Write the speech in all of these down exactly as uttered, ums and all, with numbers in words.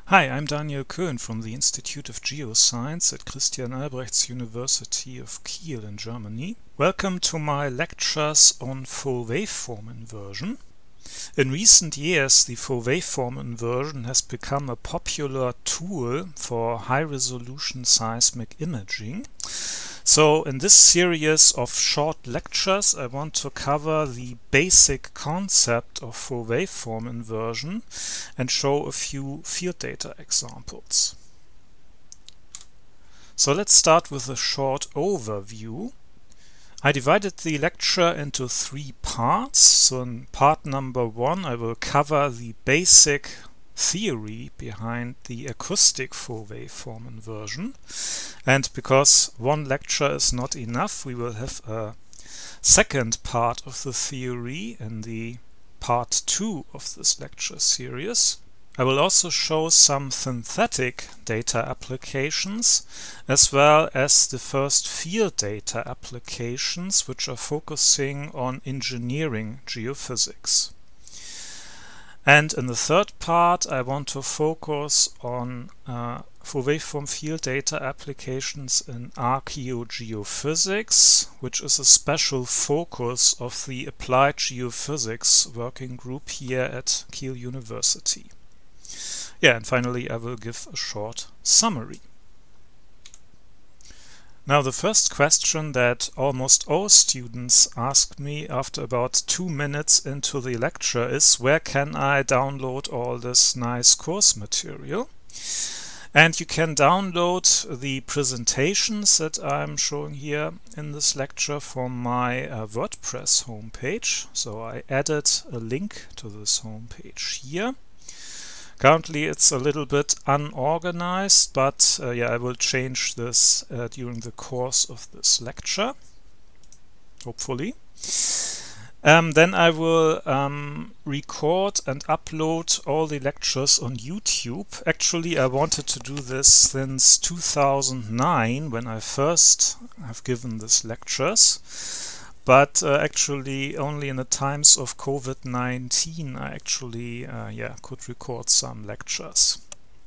Hi, I'm Daniel Köhn from the Institute of Geoscience at Christian Albrechts University of Kiel in Germany. Welcome to my lectures on full waveform inversion. In recent years, the full waveform inversion has become a popular tool for high-resolution seismic imaging. So in this series of short lectures, I want to cover the basic concept of full waveform inversion and show a few field data examples. So let's start with a short overview. I divided the lecture into three parts. So in part number one, I will cover the basic theory behind the acoustic full waveform inversion. And because one lecture is not enough, we will have a second part of the theory in the part two of this lecture series. I will also show some synthetic data applications as well as the first field data applications, which are focusing on engineering geophysics. And in the third part, I want to focus on uh, full waveform field data applications in archaeogeophysics, which is a special focus of the Applied Geophysics Working Group here at Kiel University. Yeah, and finally I will give a short summary. Now, the first question that almost all students ask me after about two minutes into the lecture is, where can I download all this nice course material? And you can download the presentations that I'm showing here in this lecture from my uh, WordPress homepage. So I added a link to this homepage here. Currently it's a little bit unorganized, but uh, yeah, I will change this uh, during the course of this lecture, hopefully. Um, then I will um, record and upload all the lectures on YouTube. Actually, I wanted to do this since two thousand nine, when I first have given these lectures. But uh, actually, only in the times of COVID nineteen, I actually uh, yeah, could record some lectures.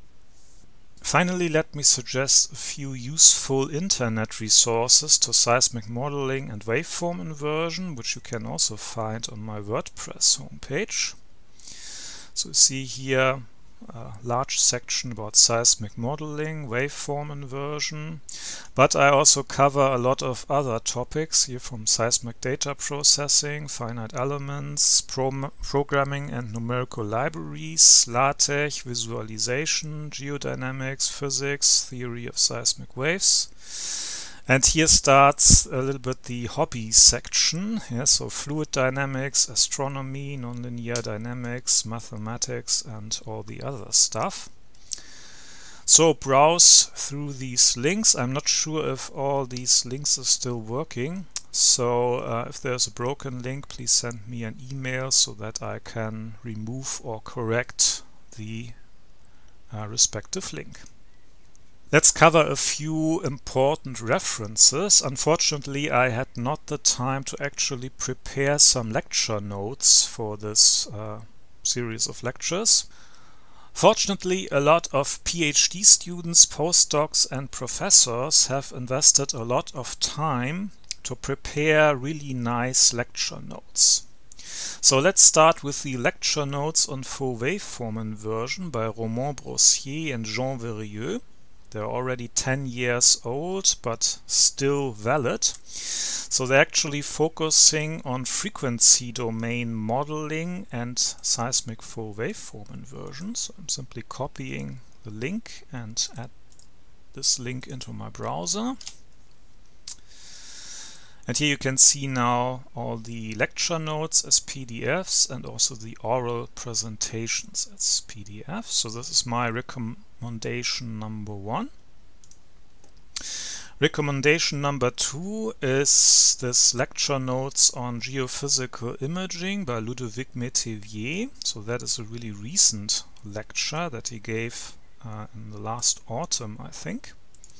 Finally, let me suggest a few useful internet resources to seismic modeling and waveform inversion, which you can also find on my WordPress homepage. So you see here a large section about seismic modeling, waveform inversion, but I also cover a lot of other topics here, from seismic data processing, finite elements, pro programming and numerical libraries, LaTeX, visualization, geodynamics, physics, theory of seismic waves. And here starts a little bit the hobby section. Yeah, so fluid dynamics, astronomy, nonlinear dynamics, mathematics, and all the other stuff. So browse through these links. I'm not sure if all these links are still working. So uh, if there's a broken link, please send me an email so that I can remove or correct the uh, respective link. Let's cover a few important references. Unfortunately, I had not the time to actually prepare some lecture notes for this uh, series of lectures. Fortunately, a lot of PhD students, postdocs, and professors have invested a lot of time to prepare really nice lecture notes. So let's start with the lecture notes on full waveform inversion by Romain Brossier and Jean Verrieux. They're already ten years old, but still valid. So they're actually focusing on frequency domain modeling and seismic full waveform inversion. So I'm simply copying the link and add this link into my browser. And here you can see now all the lecture notes as P D Fs and also the oral presentations as P D Fs. So this is my recommendation number one. Recommendation number two is this lecture notes on geophysical imaging by Ludovic Métévier. So that is a really recent lecture that he gave uh, in the last autumn, I think.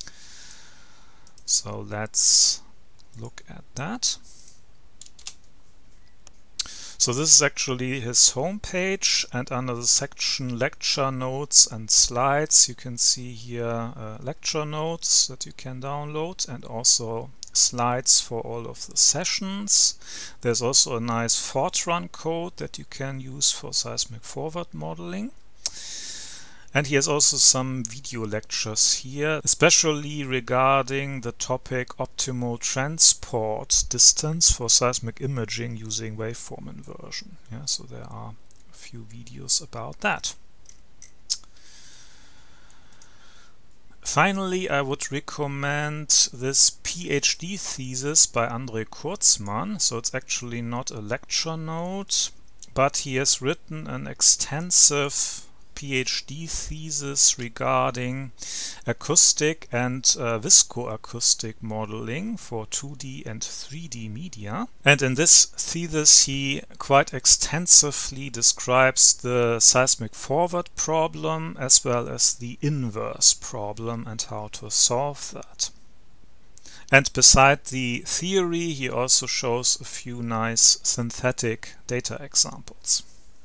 So let's look at that. So this is actually his homepage, and under the section lecture notes and slides you can see here uh, lecture notes that you can download and also slides for all of the sessions. There's also a nice Fortran code that you can use for seismic forward modeling. And he has also some video lectures here, especially regarding the topic optimal transport distance for seismic imaging using waveform inversion. Yeah, so there are a few videos about that. Finally, I would recommend this PhD thesis by André Kurzmann. So it's actually not a lecture note, but he has written an extensive PhD thesis regarding acoustic and uh, viscoacoustic modeling for two D and three D media. And in this thesis he quite extensively describes the seismic forward problem as well as the inverse problem and how to solve that. And beside the theory he also shows a few nice synthetic data examples.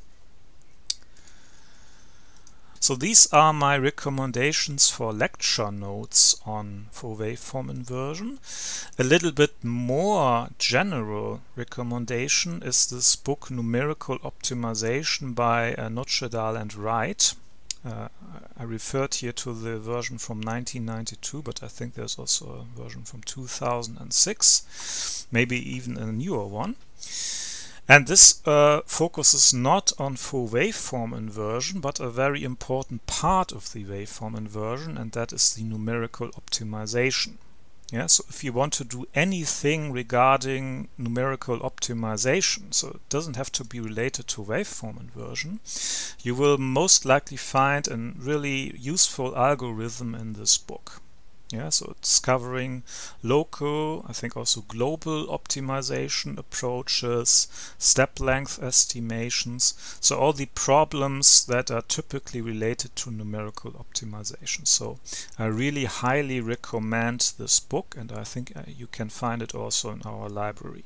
So these are my recommendations for lecture notes on for waveform inversion. A little bit more general recommendation is this book Numerical Optimization by uh, Notchedal and Wright. Uh, I referred here to the version from nineteen ninety-two, but I think there's also a version from two thousand six, maybe even a newer one. And this uh, focuses not on full waveform inversion, but a very important part of the waveform inversion, and that is the numerical optimization. Yeah, so if you want to do anything regarding numerical optimization, so it doesn't have to be related to waveform inversion, you will most likely find a really useful algorithm in this book. Yeah, so it's covering local, I think also global optimization approaches, step length estimations, so all the problems that are typically related to numerical optimization. So I really highly recommend this book, and I think uh, you can find it also in our library.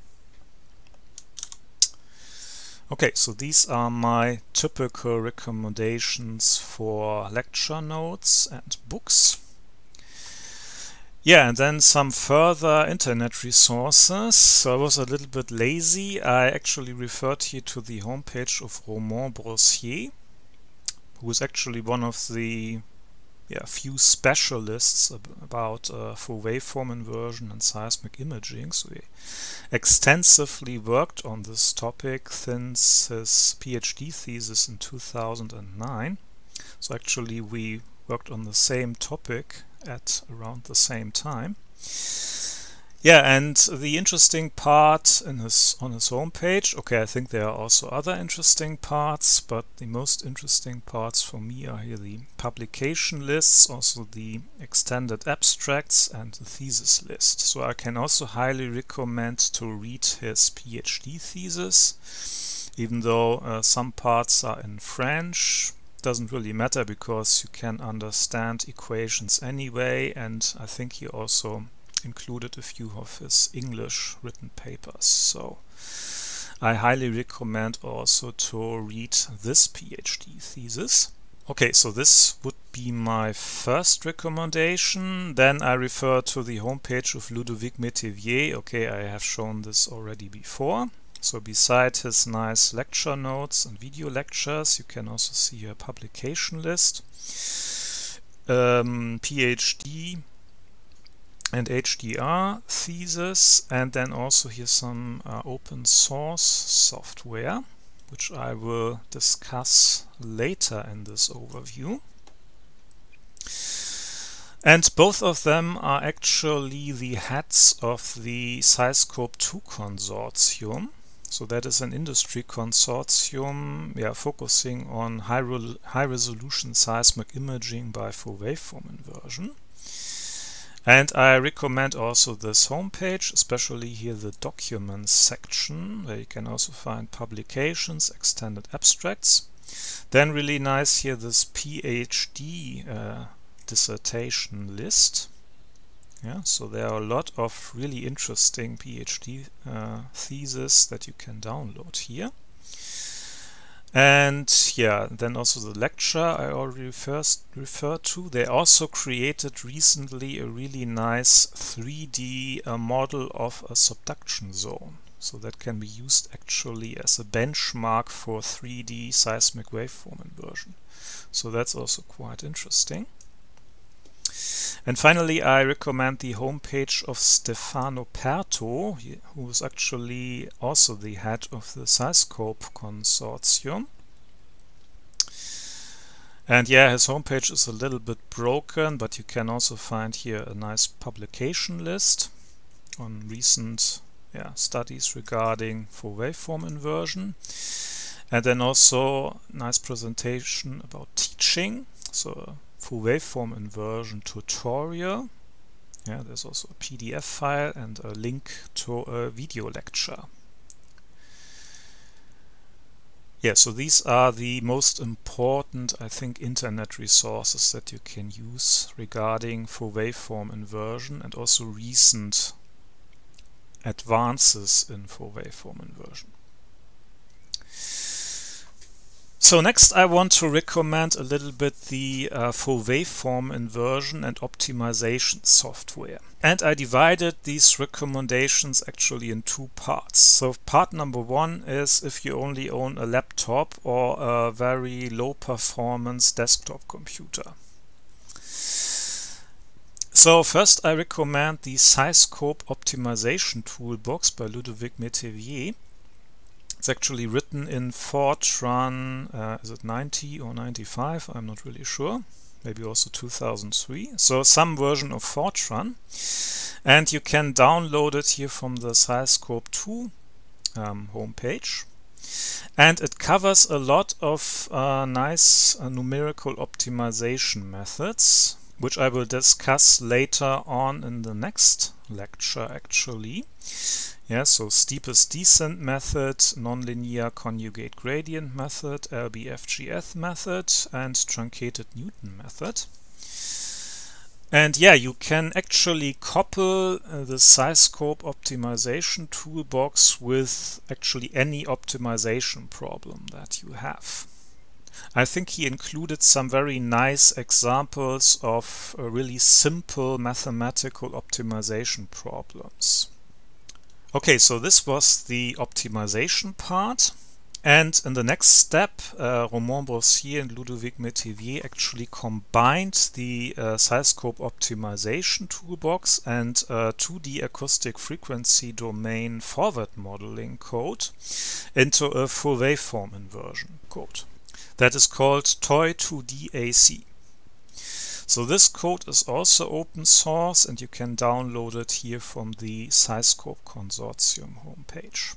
Okay, so these are my typical recommendations for lecture notes and books. Yeah, and then some further internet resources. So I was a little bit lazy. I actually referred here to the homepage of Romain Brossier, who is actually one of the yeah, few specialists ab about uh, full waveform inversion and seismic imaging. So he extensively worked on this topic since his PhD thesis in two thousand nine. So actually we worked on the same topic at around the same time. Yeah, and the interesting part in his on his homepage, okay, I think there are also other interesting parts, but the most interesting parts for me are here the publication lists, also the extended abstracts and the thesis list. So I can also highly recommend to read his PhD thesis, even though uh, some parts are in French. Doesn't really matter because you can understand equations anyway, and I think he also included a few of his English written papers. So I highly recommend also to read this PhD thesis. Okay, so this would be my first recommendation. Then I refer to the homepage of Ludovic Métivier. Okay, I have shown this already before. So beside his nice lecture notes and video lectures, you can also see a publication list, um, PhD and H D R thesis, and then also here some uh, open source software, which I will discuss later in this overview. And both of them are actually the heads of the SeisScope two consortium. So that is an industry consortium yeah, focusing on high, re high resolution seismic imaging by full waveform inversion. And I recommend also this homepage, especially here the documents section, where you can also find publications, extended abstracts. Then really nice here this PhD uh, dissertation list. Yeah, so there are a lot of really interesting PhD uh, theses that you can download here. And yeah, then also the lecture I already first referred to. They also created recently a really nice three D uh, model of a subduction zone. So that can be used actually as a benchmark for three D seismic waveform inversion. So that's also quite interesting. And finally, I recommend the homepage of Stefano Perto, who is actually also the head of the SciScope consortium. And yeah, his homepage is a little bit broken, but you can also find here a nice publication list on recent yeah, studies regarding full waveform inversion. And then also a nice presentation about teaching. So full waveform inversion tutorial. Yeah, there's also a P D F file and a link to a video lecture. Yeah, so these are the most important, I think, internet resources that you can use regarding full waveform inversion and also recent advances in full waveform inversion. So next I want to recommend a little bit the uh, full waveform inversion and optimization software. And I divided these recommendations actually in two parts. So part number one is if you only own a laptop or a very low performance desktop computer. So first I recommend the SciScope Optimization Toolbox by Ludovic Métivier. It's actually written in Fortran, uh, is it ninety or ninety-five? I'm not really sure. Maybe also two thousand three. So some version of Fortran. And you can download it here from the SciScope two um, homepage. And it covers a lot of uh, nice uh, numerical optimization methods, which I will discuss later on in the next lecture actually. Yeah, so steepest descent method, nonlinear conjugate gradient method, L B F G S method, and truncated Newton method. And yeah, you can actually couple uh, the SciScope optimization toolbox with actually any optimization problem that you have. I think he included some very nice examples of uh, really simple mathematical optimization problems. Okay, so this was the optimization part, and in the next step uh, Romain Brossier and Ludovic Métivier actually combined the uh, SciScope optimization toolbox and uh, two D acoustic frequency domain forward modeling code into a full waveform inversion code that is called T O I two D A C. So this code is also open source and you can download it here from the SciScope Consortium homepage.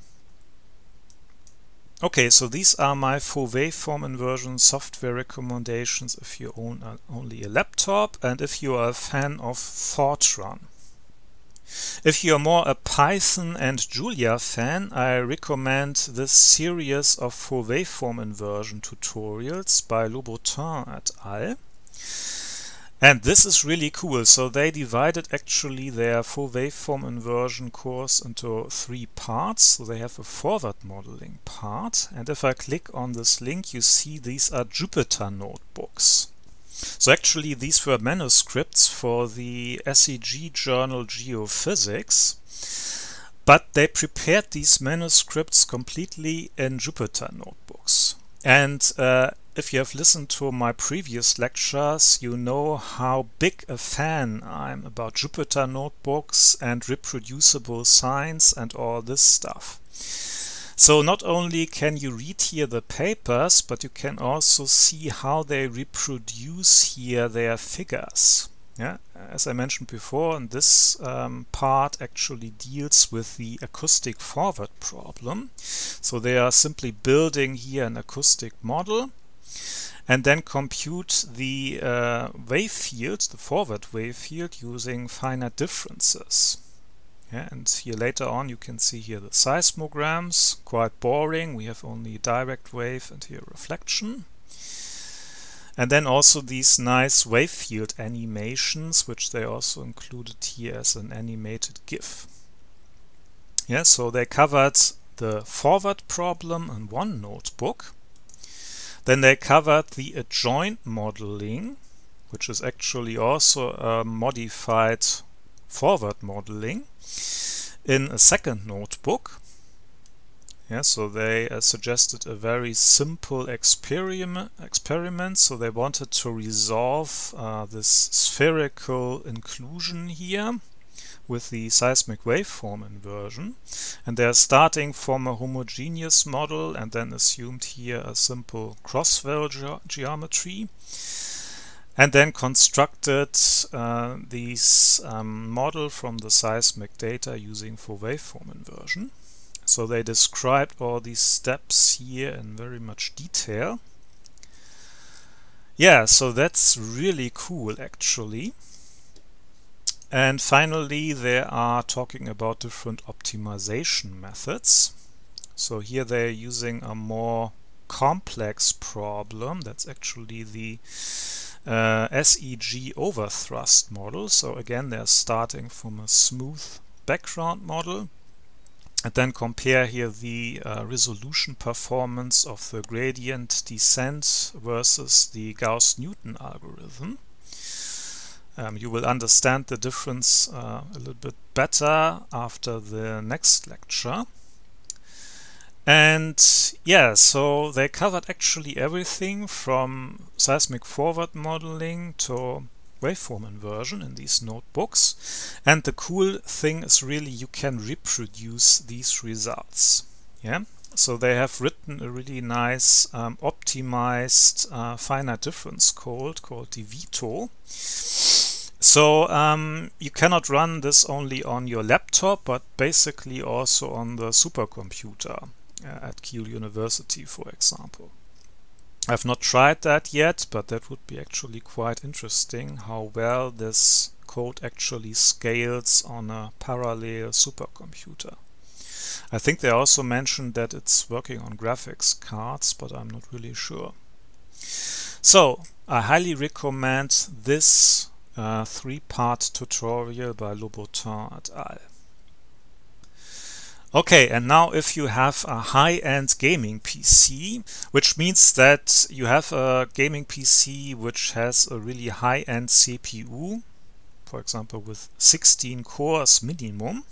Okay, so these are my full waveform inversion software recommendations if you own a, only a laptop and if you are a fan of Fortran. If you are more a Python and Julia fan, I recommend this series of full waveform inversion tutorials by Lobotin et al. And this is really cool. So they divided actually their full waveform inversion course into three parts. So they have a forward modeling part. And if I click on this link, you see these are Jupyter notebooks. So actually these were manuscripts for the S E G journal Geophysics. But they prepared these manuscripts completely in Jupyter notebooks. And uh, if you have listened to my previous lectures, you know how big a fan I'm about Jupyter notebooks and reproducible science and all this stuff. So not only can you read here the papers, but you can also see how they reproduce here their figures. Yeah, as I mentioned before, and this um, part actually deals with the acoustic forward problem. So they are simply building here an acoustic model and then compute the uh, wave field, the forward wave field, using finite differences. Yeah, and here later on you can see here the seismograms, quite boring. We have only direct wave and here reflection. And then also these nice wave field animations, which they also included here as an animated GIF. Yeah, so they covered the forward problem in one notebook. Then they covered the adjoint modeling, which is actually also a modified forward modeling, in a second notebook. Yeah, so they uh, suggested a very simple experiment, experiment. So they wanted to resolve uh, this spherical inclusion here with the seismic waveform inversion. And they're starting from a homogeneous model and then assumed here a simple cross-val ge geometry. And then constructed uh, these um, model from the seismic data using for waveform inversion. So they described all these steps here in very much detail. Yeah, so that's really cool actually. And finally they are talking about different optimization methods. So here they're using a more complex problem. That's actually the uh, S E G overthrust model. So again, they're starting from a smooth background model. And then compare here the uh, resolution performance of the gradient descent versus the Gauss-Newton algorithm. Um, you will understand the difference uh, a little bit better after the next lecture. And yeah, so they covered actually everything from seismic forward modeling to waveform inversion in these notebooks. And the cool thing is really you can reproduce these results. Yeah, so they have written a really nice um, optimized uh, finite difference code called the Vito. So um, you cannot run this only on your laptop, but basically also on the supercomputer uh, at Kiel University, for example. I've not tried that yet, but that would be actually quite interesting how well this code actually scales on a parallel supercomputer. I think they also mentioned that it's working on graphics cards, but I'm not really sure. So I highly recommend this uh, three-part tutorial by Lobotin et al. Okay, and now if you have a high-end gaming P C, which means that you have a gaming P C which has a really high-end C P U, for example with sixteen cores minimum,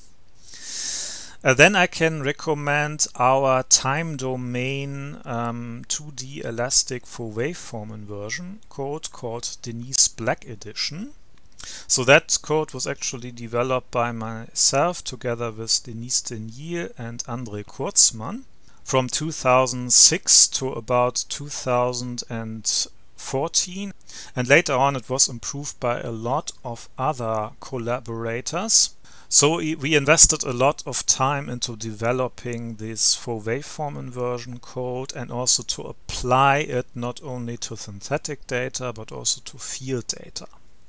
uh, then I can recommend our time domain um, two D elastic for waveform inversion code called Denise Black Edition. So that code was actually developed by myself together with Denise Denier and André Kurzmann from two thousand six to about two thousand fourteen, and later on it was improved by a lot of other collaborators. So we invested a lot of time into developing this for waveform inversion code and also to apply it not only to synthetic data but also to field data.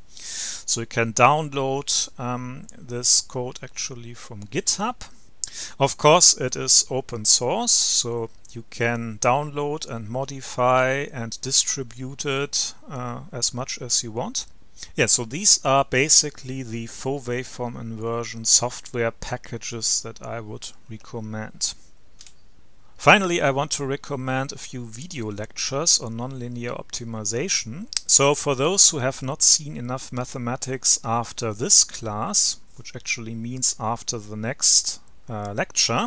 So you can download um, this code actually from GitHub. Of course it is open source, so you can download and modify and distribute it uh, as much as you want. Yeah, so these are basically the faux waveform inversion software packages that I would recommend. Finally, I want to recommend a few video lectures on nonlinear optimization. So for those who have not seen enough mathematics after this class, which actually means after the next uh, lecture,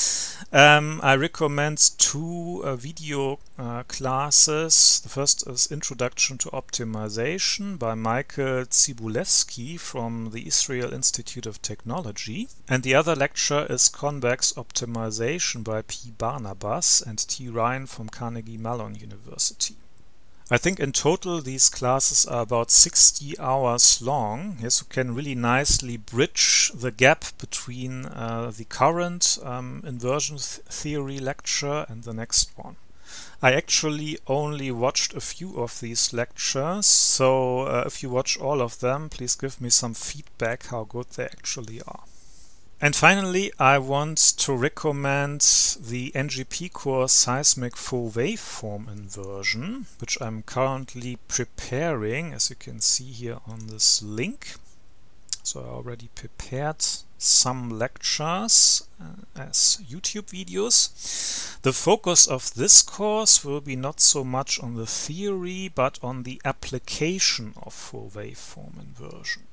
um, I recommend two uh, video uh, classes. The first is Introduction to Optimization by Michael Cibulewski from the Israel Institute of Technology. And the other lecture is Convex Optimization by P. Barnabas and T. Ryan from Carnegie Mellon University. I think in total these classes are about sixty hours long. Yes, you can really nicely bridge the gap between uh, the current um, inversion th theory lecture and the next one. I actually only watched a few of these lectures, so uh, if you watch all of them, please give me some feedback how good they actually are. And finally, I want to recommend the N G P course Seismic Full Waveform Inversion, which I'm currently preparing, as you can see here on this link. So I already prepared some lectures uh, as YouTube videos. The focus of this course will be not so much on the theory, but on the application of full waveform inversion.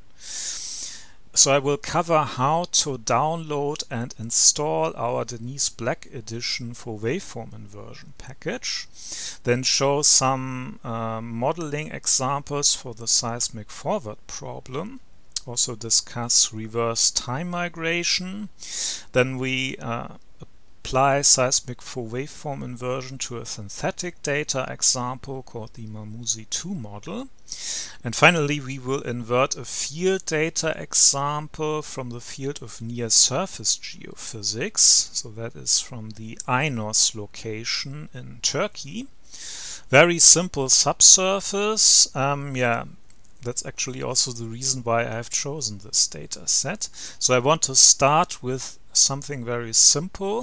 So I will cover how to download and install our Denise Black edition for waveform inversion package, then show some uh, modeling examples for the seismic forward problem, also discuss reverse time migration, then we uh, apply seismic full waveform inversion to a synthetic data example called the Mamouzi two model. And finally, we will invert a field data example from the field of near surface geophysics. So that is from the Aynos location in Turkey. Very simple subsurface. Um, yeah, that's actually also the reason why I have chosen this data set. So I want to start with something very simple.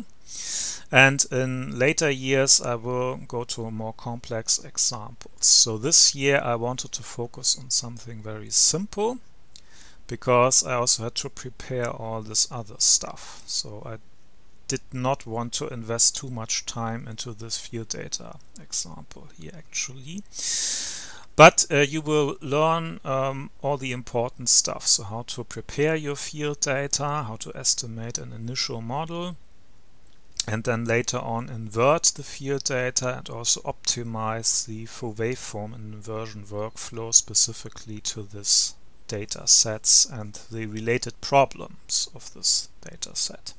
And in later years I will go to more complex examples. So this year I wanted to focus on something very simple because I also had to prepare all this other stuff. So I did not want to invest too much time into this field data example here actually. But uh, you will learn um, all the important stuff. So how to prepare your field data, how to estimate an initial model, and then later on invert the field data and also optimize the full waveform inversion workflow specifically to this data sets and the related problems of this data set.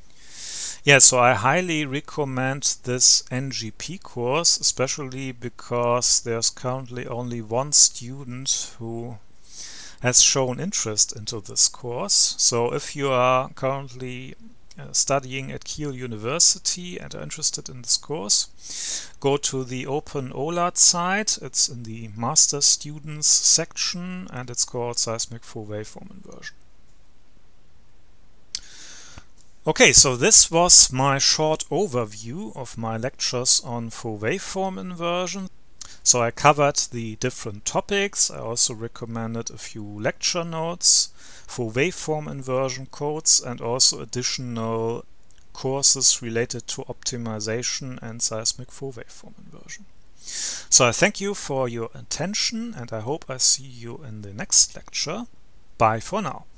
Yeah, so I highly recommend this N G P course, especially because there's currently only one student who has shown interest into this course. So if you are currently Uh, studying at Kiel University and are interested in this course, go to the Open O L A T site. It's in the Master Students section and it's called Seismic Full Waveform Inversion. Okay, so this was my short overview of my lectures on full waveform inversion. So I covered the different topics. I also recommended a few lecture notes, full waveform inversion codes, and also additional courses related to optimization and seismic full waveform inversion. So I thank you for your attention and I hope I see you in the next lecture. Bye for now.